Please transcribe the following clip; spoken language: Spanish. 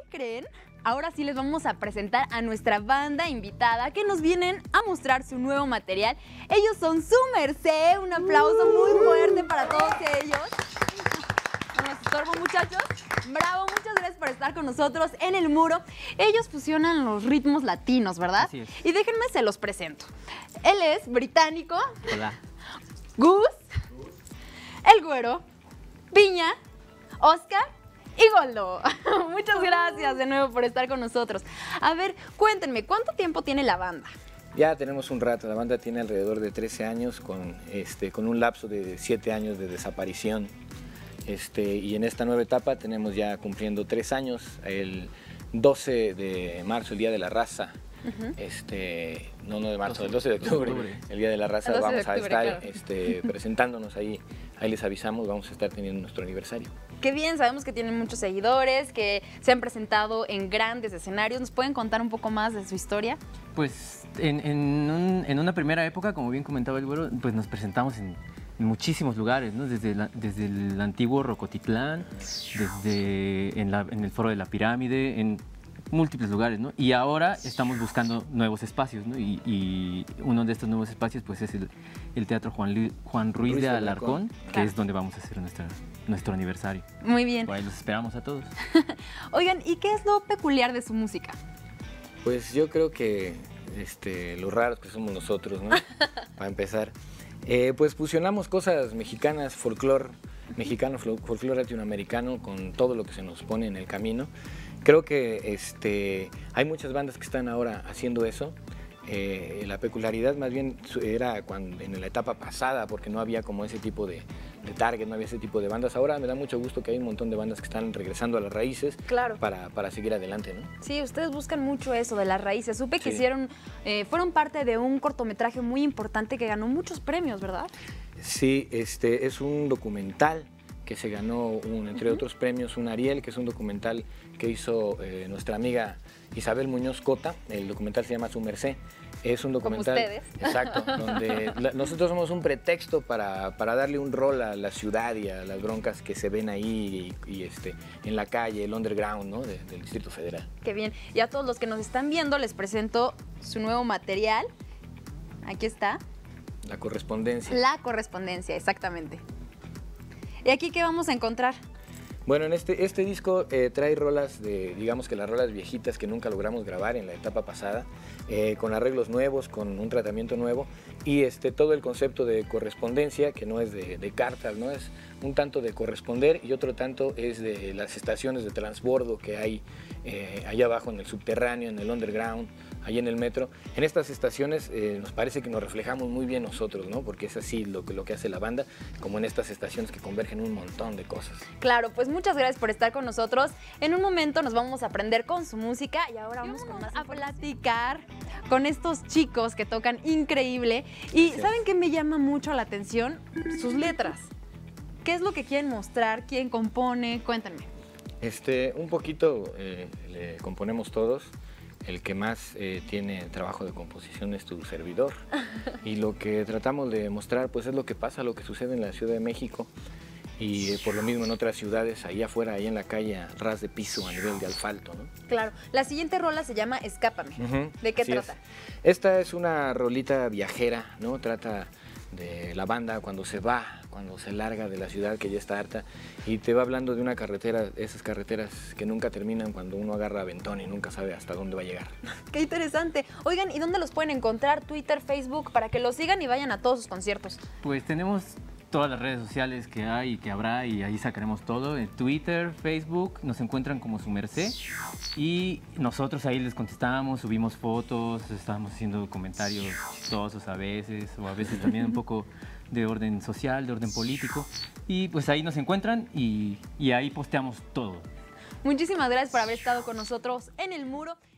creen? Ahora sí les vamos a presentar a nuestra banda invitada que nos vienen a mostrar su nuevo material. Ellos son Su Merced. Un aplauso muy fuerte para todos ellos. No nos estorbo, muchachos. Bravo, muchas gracias por estar con nosotros en El Muro. Ellos fusionan los ritmos latinos, ¿verdad? Así es. Y déjenme se los presento. Él es británico. Hola. Gus, el Güero, Piña, Oscar y Goldo. Muchas gracias de nuevo por estar con nosotros. A ver, cuéntenme, ¿cuánto tiempo tiene la banda? Ya tenemos un rato, la banda tiene alrededor de 13 años con un lapso de 7 años de desaparición. Y en esta nueva etapa tenemos ya cumpliendo 3 años, el 12 de marzo, el Día de la Raza. No de marzo, el 12 de octubre, el Día de la Raza, vamos a estar presentándonos ahí les avisamos, vamos a estar teniendo nuestro aniversario. Qué bien, sabemos que tienen muchos seguidores, que se han presentado en grandes escenarios. ¿Nos pueden contar un poco más de su historia? Pues en una primera época, como bien comentaba el Güero, pues nos presentamos en muchísimos lugares, ¿no? Desde el antiguo Rocotitlán, en el Foro de la Pirámide, en múltiples lugares, ¿no? Y ahora estamos buscando nuevos espacios, ¿no? Y uno de estos nuevos espacios pues es el Teatro Juan Ruiz de Alarcón, que es donde vamos a hacer nuestro aniversario. Muy bien. Por ahí los esperamos a todos. Oigan, ¿y qué es lo peculiar de su música? Pues yo creo que los raros que somos nosotros, ¿no? Para empezar. Pues fusionamos cosas mexicanas, folclore mexicano, folclore latinoamericano, con todo lo que se nos pone en el camino. Creo que hay muchas bandas que están ahora haciendo eso. La peculiaridad más bien era en la etapa pasada, porque no había como ese tipo de target, no había ese tipo de bandas. Ahora me da mucho gusto que hay un montón de bandas que están regresando a las raíces, claro, para seguir adelante, ¿no? Sí, ustedes buscan mucho eso de las raíces. Supe que fueron parte de un cortometraje muy importante que ganó muchos premios, ¿verdad? Sí, es un documental que se ganó, entre otros premios, un Ariel, que es un documental que hizo nuestra amiga Isabel Muñoz Cota. El documental se llama Su Merced. Es un documental, como ustedes. Exacto, donde nosotros somos un pretexto para darle un rol a la ciudad y a las broncas que se ven ahí y en la calle, el underground, ¿no? del Distrito Federal. Qué bien. Y a todos los que nos están viendo les presento su nuevo material. Aquí está. La correspondencia. La correspondencia, exactamente. ¿Y aquí qué vamos a encontrar? Bueno, en este disco trae rolas digamos que las rolas viejitas que nunca logramos grabar en la etapa pasada, con arreglos nuevos, con un tratamiento nuevo, y todo el concepto de correspondencia, que no es de cartas, ¿no? Es un tanto de corresponder y otro tanto es de las estaciones de transbordo que hay allá abajo en el subterráneo, en el underground, allá en el metro. En estas estaciones nos parece que nos reflejamos muy bien nosotros, ¿no? Porque es así lo que hace la banda, como en estas estaciones que convergen un montón de cosas. Claro, pues muchas gracias por estar con nosotros. En un momento nos vamos a aprender con su música y ahora vamos a platicar con estos chicos que tocan increíble. Y ¿saben qué me llama mucho la atención? Sus letras. ¿Qué es lo que quieren mostrar? ¿Quién compone? Cuéntenme. Un poquito le componemos todos. El que más tiene trabajo de composición es tu servidor. Y lo que tratamos de mostrar pues es lo que pasa, lo que sucede en la Ciudad de México. Y por lo mismo en otras ciudades, ahí afuera, ahí en la calle, a ras de piso, a nivel de asfalto, ¿no? Claro. La siguiente rola se llama Escápame. ¿De qué trata? Esta es una rolita viajera, ¿no? Trata de la banda cuando se va, cuando se larga de la ciudad, que ya está harta, y te va hablando de una carretera, esas carreteras que nunca terminan, cuando uno agarra aventón y nunca sabe hasta dónde va a llegar. ¡Qué interesante! Oigan, ¿y dónde los pueden encontrar? Twitter, Facebook, para que los sigan y vayan a todos sus conciertos. Pues tenemos todas las redes sociales que hay y que habrá, y ahí sacaremos todo. En Twitter, Facebook, nos encuentran como Su Merced y nosotros ahí les contestamos, subimos fotos, estamos haciendo comentarios chistosos a veces, o a veces también un poco de orden social, de orden político, y pues ahí nos encuentran y ahí posteamos todo. Muchísimas gracias por haber estado con nosotros en El Muro.